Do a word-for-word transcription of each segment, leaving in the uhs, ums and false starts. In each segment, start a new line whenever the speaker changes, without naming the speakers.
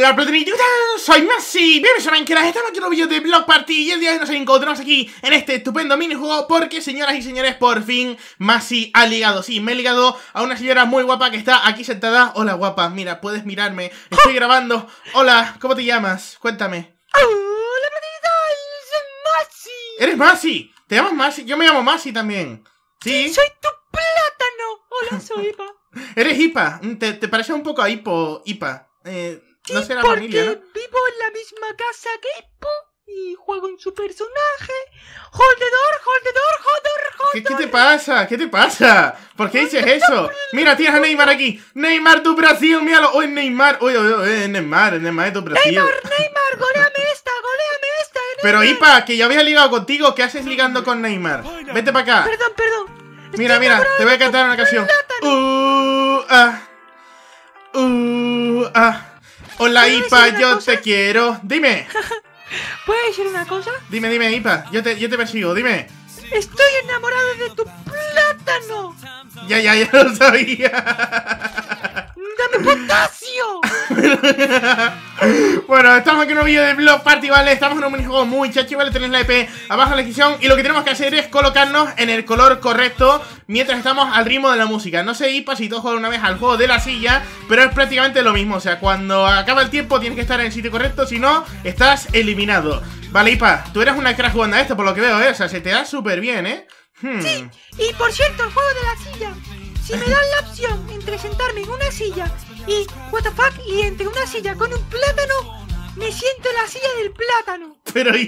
Hola platanito, ¿qué tal? Soy Masi, bienvenidos a Minecraft, estamos aquí en un vídeo de Block Party. Y el día de hoy nos encontramos aquí en este estupendo minijuego porque, señoras y señores, por fin Masi ha ligado. Sí, me he ligado a una señora muy guapa que está aquí sentada. Hola guapa, mira, puedes mirarme, estoy grabando. Hola, ¿cómo te llamas? Cuéntame.
Hola platita, soy Masi.
¿Eres Masi? ¿Te llamas Masi? Yo me llamo Masi también. ¿Sí?
Sí, soy tu plátano. Hola, soy Ipa.
¿Eres Ipa? ¿Te, te parece un poco a Hippo, Ipa? Eh...
Sí,
no será
porque
familia, ¿no?
vivo en la misma casa que Hippo y juego en su personaje. Holdedor, holdedor, holdedor,
¿Qué, ¿Qué te pasa? ¿Qué te pasa? ¿Por qué dices eso? Mira, tienes a Neymar aquí. Neymar, tu Brasil, míralo. Uy, Neymar. Uy, uy, uy, Neymar, Neymar, tu Brasil.
Neymar, Neymar, goleame esta, goleame esta. Neymar.
Pero Ipa, que yo había ligado contigo. ¿Qué haces ligando con Neymar? Vete para acá.
Perdón, perdón.
Mira,
Estoy
mira, te voy a cantar una canción. Uh, ah. Uh, ah. Hola Ipa, yo te quiero. Dime.
¿Puedes decir una cosa?
Dime, dime, Ipa. Yo te, yo te persigo, dime.
Estoy enamorado de tu plátano.
Ya, ya, ya lo sabía.
¡Dame potasio!
Bueno, estamos aquí en un vídeo de Block Party, ¿vale? Estamos en un minijuego muy chachi, ¿vale? Tenéis la E P abajo en la descripción. Y lo que tenemos que hacer es colocarnos en el color correcto mientras estamos al ritmo de la música. No sé, Ipa, si todos juegan una vez al juego de la silla, pero es prácticamente lo mismo. O sea, cuando acaba el tiempo tienes que estar en el sitio correcto, si no, estás eliminado. Vale, Ipa, tú eres una crack jugando a esto, por lo que veo, ¿eh? O sea, se te da súper bien, ¿eh? Hmm.
Sí, y por cierto, el juego de la silla. Si me dan la opción entre sentarme en una silla y what the fuck, y entre una silla con un plátano, me siento en la silla del plátano.
Pero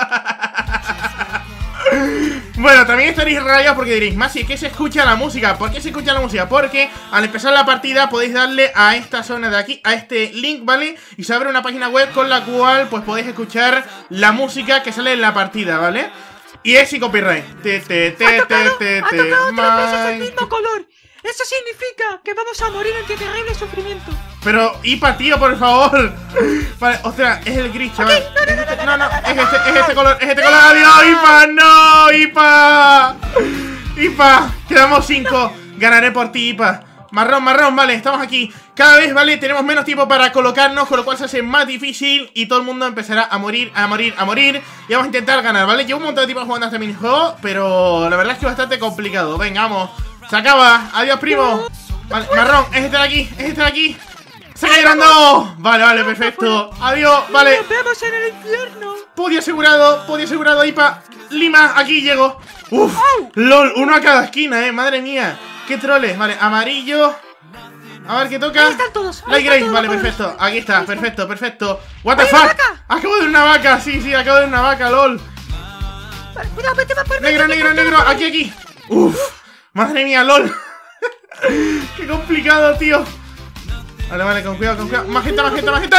Ipa. Bueno, también estaréis rayados porque diréis, Masi, ¿qué se escucha la música? ¿Por qué se escucha la música? Porque al empezar la partida podéis darle a esta zona de aquí, a este link, ¿vale? Y se abre una página web con la cual pues podéis escuchar la música que sale en la partida, ¿vale? Y es sin copyright. Te, te, te,
Ha tocado,
te, te,
ha tocado
te,
tres veces el
my-
mismo color. Eso significa que vamos a morir entre terrible sufrimiento.
Pero, Ipa, tío, por favor. Vale, ostras, es el gris, chaval.
Ok, no, no, no, no,
No, no,
no, no,
es
no,
este,
no,
es
no.
este color, es este color. ¡Adiós, Ipa! ¡No, Ipa! Ipa, quedamos cinco. Ganaré por ti, Ipa. Marrón, marrón, vale, estamos aquí. Cada vez, vale, tenemos menos tiempo para colocarnos, con lo cual se hace más difícil y todo el mundo empezará a morir, a morir, a morir. Y vamos a intentar ganar, ¿vale? Llevo un montón de tiempo jugando a este minijuego, pero la verdad es que es bastante complicado. Venga, vamos. Se acaba. Adiós, primo. Vale, marrón, es este de aquí, es este de aquí. ¡Se cayeron dos! Vale, vale, perfecto. Adiós, vale.
Nos vemos en el infierno.
Podio asegurado, podio asegurado, Ipa. Lima, aquí llego. Uf, lol, uno a cada esquina, eh, madre mía. Qué troles, vale, amarillo. A ver qué toca.
Ahí están todos, ahí
Light
están
Grey,
todos
vale,
los
perfecto.
colores.
Aquí está,
Ahí está.
perfecto, perfecto. What the
¡Hay una
fuck.
vaca!
Acabo de ver una vaca, sí, sí, acabo de ver una vaca, lol.
Vale, cuidado, vete más por mí,
Negro,
vete
negro,
por mí,
negro,
por mí.
aquí, aquí. Uf, madre mía, lol. Qué complicado, tío. Vale, vale, con cuidado, con cuidado. Magenta, magenta, magenta.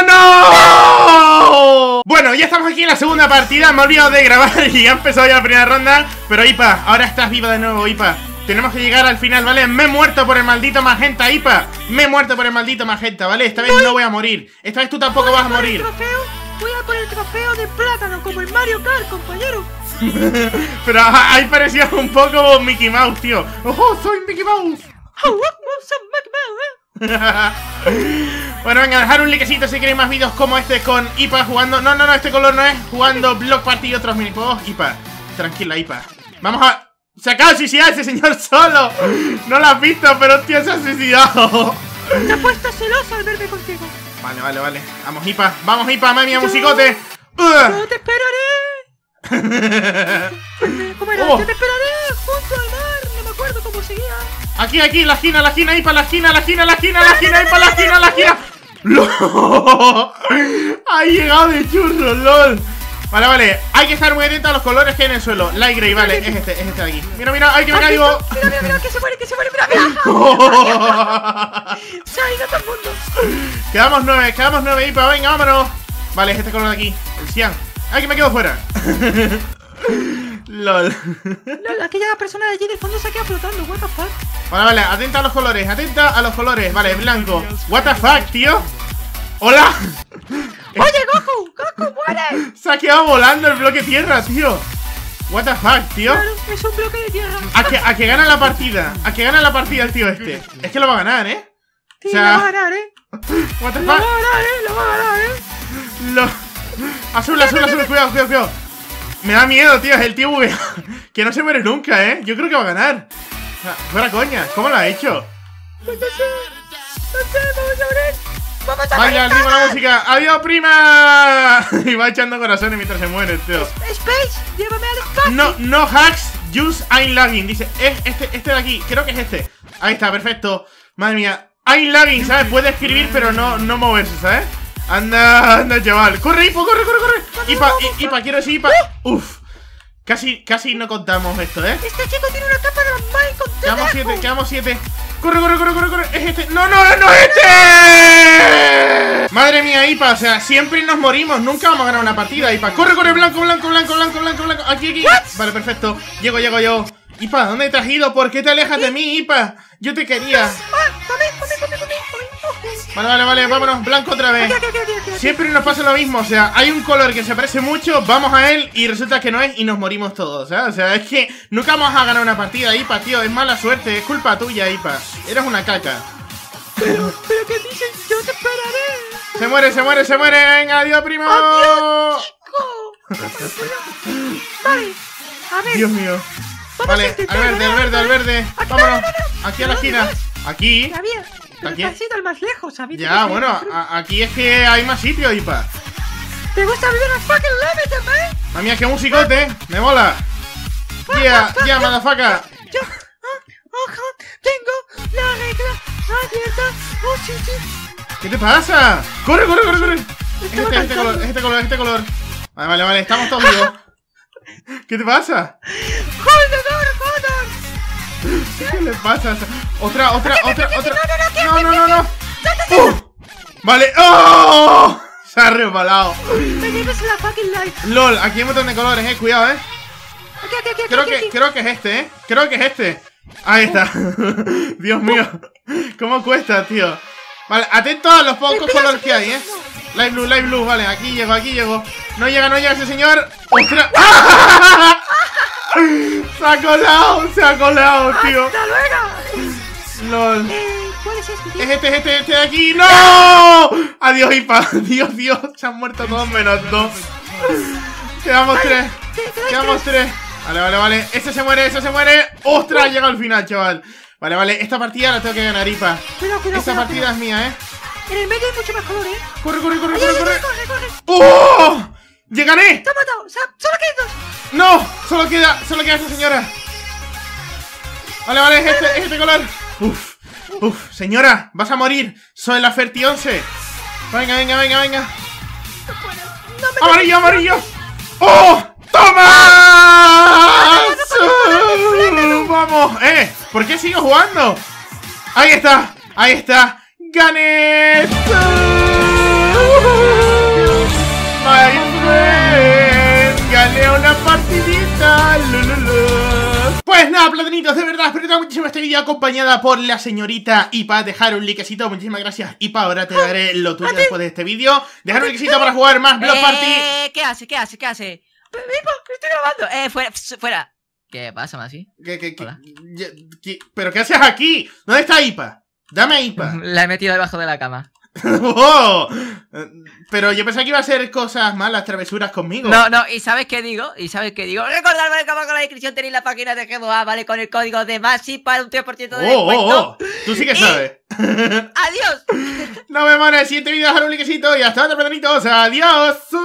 ¡No! Bueno, ya estamos aquí en la segunda partida. Me he olvidado de grabar y ya ha empezado ya la primera ronda. Pero Ipa, ahora estás viva de nuevo, Ipa. Tenemos que llegar al final, ¿vale? Me he muerto por el maldito magenta, Ipa. Me he muerto por el maldito magenta, ¿vale? Esta vez no voy a morir. Esta vez tú tampoco vas a
Voy por el
morir.
trofeo, voy a por el trofeo de plátano, como el Mario Kart, compañero.
Pero ah, ahí parecía un poco Mickey Mouse, tío. ¡Ojo, soy Mickey Mouse!
Oh, oh, oh, son Mac Mouse, eh.
Bueno, venga, dejar un likecito si queréis más vídeos como este con Ipa jugando. No, no, no, este color no es. Jugando Block Party y otros minijuegos. Ipa, tranquila, Ipa. Vamos a... Se acaba de suicidar ese señor solo. No lo has visto, pero tío, se ha suicidado.
Se ha puesto celoso al verme contigo.
Vale, vale, vale. Vamos, Ipa, vamos, Ipa, mami, a
Yo-
musicote.
Yo
Ugh.
te esperaré. ¿Cómo era?
Oh.
Yo te esperaré junto al mar. No me acuerdo cómo seguía.
Aquí, aquí, la esquina, la esquina, Ipa, la esquina, la esquina, la esquina, la esquina, Ipa, la esquina, la esquina. ¡Lol! Ha llegado de churro, lol. Vale, vale, hay que estar muy atento a los colores que hay en el suelo. Light Grey, vale, es este, es este de aquí. Mira, mira, ay, que me
¿Has
caigo.
visto? Mira, mira, mira, que se muere, que se muere, mira, mira. Se ha ido todo el mundo.
Quedamos nueve, quedamos nueve, Ipa, venga, vámonos. Vale, es este color de aquí, el cian. Ay, que me quedo fuera. Lol.
Lol, aquella persona de allí del fondo se queda flotando, what the fuck.
Vale, vale, atenta a los colores, atenta a los colores. Vale, blanco. What the fuck, tío. Hola.
Oye, Goku, Goku, muere.
Se ha quedado volando el bloque tierra, tío. What the fuck, tío.
Claro, es un bloque de tierra.
A que, a que gana la partida. A que gana la partida el tío este. Es que lo va a ganar, ¿eh?
Sí,
o sea,
lo va a ganar, ¿eh?
What the
Lo va a
fuck?
ganar, ¿eh? Lo va a ganar, ¿eh?
Lo... Azul, azul, azul, cuidado, cuidado, cuidado. Me da miedo, tío, es el tío V. Que no se muere nunca, ¿eh? Yo creo que va a ganar. O sea, fuera coña, ¿cómo lo ha hecho?
Pues no sé. No sé, vamos a ver. Vamos a
Vaya, al ritmo la música. ¡Adiós, prima! Y va echando corazones mientras se muere, tío.
Space, llévame al espacio.
No, no hacks, use I'm lagging. Dice, es este, este de aquí, creo que es este. Ahí está, perfecto. Madre mía, I'm lagging, ¿sabes? Puede escribir, pero no, no moverse, ¿sabes? Anda, anda, chaval. Corre, Hipo, corre, corre, corre. Ipa, I- Ipa, quiero decir Ipa. Uf. Casi, casi no contamos esto, ¿eh?
Este chico tiene una capa normal con
Quedamos
trabajo.
siete, quedamos siete. Corre, corre, corre, corre, corre. Es este. No, no, no es este. Madre mía, Ipa. O sea, siempre nos morimos. Nunca vamos a ganar una partida, Ipa. Corre, corre, blanco, blanco, blanco, blanco, blanco, blanco. Aquí, aquí. Vale, perfecto. Llego, llego yo. Ipa, ¿dónde te has ido? ¿Por qué te alejas de mí, Ipa? Yo te quería.
Ah, come, come, come, come, come.
Vale, vale, vale. Vámonos. Blanco otra vez.
Aquí, aquí, aquí, aquí, aquí.
Siempre nos pasa lo mismo, o sea, hay un color que se parece mucho, vamos a él y resulta que no es y nos morimos todos, ¿sabes? O sea, es que nunca vamos a ganar una partida, Ipa, tío, es mala suerte, es culpa tuya, Ipa. Eres una caca.
Pero, pero ¿qué dicen? Yo te esperaré.
Se muere, se muere, se muere, venga, adiós, primo.
Adiós, Vale, a ver.
Dios mío.
Vamos a
Vale,
intentar
al verde, al
ganar,
verde, al
¿vale?
verde.
Aquí,
Vámonos,
no, no, no.
aquí a la
¿Dónde
esquina.
vas?
Aquí.
Ya bien, pero
Aquí.
te has ido al más lejos, ¿sabes?
Ya, bueno, a- aquí es que hay más sitio, Ipa.
¿Te gusta vivir en fucking límite, man?
Mamma mía, qué musicote, me mola. Yeah, yeah, motherfucker.
Yo, ah, ojo, tengo la regla abierta. Oh, sí, sí.
¿Qué te pasa? ¡Corre, corre, corre, corre! Es
Estaba
este, este
cantando.
color, es este color, es este color. Vale, vale, vale, estamos todos vivos. ¿Qué te pasa?
¡Hold on, hold on!
¿Qué le pasa? Otra, otra, otra, otra.
no,
No, no, no, no. ¡Uh! Vale. ¡Oh! Se ha resbalado.
Me lleves la fucking life.
LOL, aquí hay un montón de colores, eh. Cuidado, eh.
Aquí, aquí, aquí,
Creo
aquí,
que,
aquí.
creo que es este, eh. Creo que es este. Ahí está. Dios mío. ¿Cómo cuesta, tío? Vale, atento a los pocos
Espera,
colores que hay, eh.
espera,
Light blue, light blue, vale, aquí llego, aquí llego. No llega, no llega ese señor. ¡Ostras! Se ha colado, se ha colado, tío.
¡Hasta luego!
LOL.
Eh, ¿cuál es este, tío?
Es este, es este, este de aquí. ¡No! Adiós, Ipa. Dios, Dios. Se han muerto todos menos dos. Quedamos tres.
Te- te doy
Quedamos tres. Vale, vale, vale. Ese se muere, ese se muere. ¡Ostras! Llega al final, chaval. Vale, vale. Esta partida la tengo que ganar, Ipa.
Cuidado, cuidado,
Esta
cuidado,
partida es
cuidado.
mía, eh.
En el medio hay mucho más color, ¿eh?
Corre, corre, corre,
Ay,
corre,
ay,
corre.
ay, corre, corre.
¡Oh! ¡Llegaré!
¡Te ha matado! O sea, solo quedan dos.
¡No! Solo queda, solo queda esta señora. Vale, vale, es este, es este color. Uf, uf, señora, vas a morir. Soy la Ferti once. Venga, venga, venga, venga.
No puedo. No me
¡Amarillo, amarillo! ¡Oh! ¡Toma! ¡Vamos! ¡Eh! ¿Por qué sigo jugando? Ahí está, ahí está. ¡Gané! My friend, gané una partidita. Lululu. Pues nada, platanitos, de verdad, espero que te haya muchísimo este vídeo acompañada por la señorita Ipa. Dejar un likecito, muchísimas gracias, Ipa. Ahora te daré lo tuyo después de este vídeo. Dejar un likecito para jugar más Block Party.
Eh, ¿Qué hace? ¿Qué hace? ¿Qué hace?
Vivo, estoy grabando.
Eh, fuera, fuera. ¿Qué pasa, Masi?
¿Qué, qué, qué-
Hola.
ya- qué- ¿Pero qué haces aquí? ¿Dónde está Ipa? Dame a Ipa.
La he metido debajo de la cama.
Oh, pero yo pensé que iba a hacer cosas malas, travesuras conmigo.
No, no, ¿y sabes qué digo? ¿Y sabes qué digo? Recordad, vale, que abajo en la descripción tenéis la página de G M A, ¿vale? Con el código de Masi para un tres por ciento de
Oh,
descuento.
oh, oh. Tú sí que
Y-
sabes.
¡Adiós!
Nos vemos en el siguiente vídeo. Dejar un likecito y hasta otro, platanitos. Adiós.